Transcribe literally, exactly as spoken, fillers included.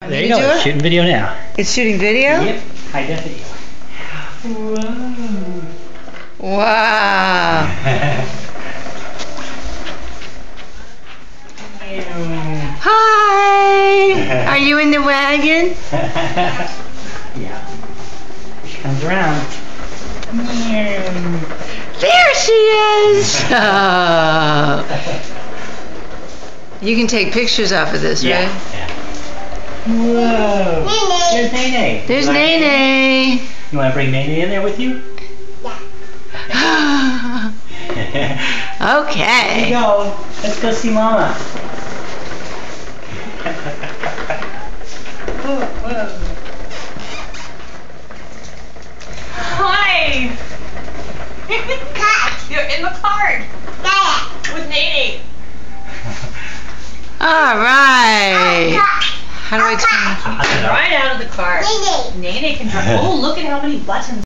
There you go. It's shooting video now. It's shooting video? Yep. High def video. Whoa. Wow. Hi. Are you in the wagon? Yeah. She comes around. There she is. Oh. You can take pictures off of this, Yeah. right? Yeah. Whoa. There's Nene. There's You like Nene. You want to bring Nene in there with you? Yeah. Okay. Here you go. Let's go see Mama. Oh, whoa. Hi! You're in the cart! With Nene! Alright. How do I turn? Right out of the cart. Nene can drive. Oh, look at how many buttons.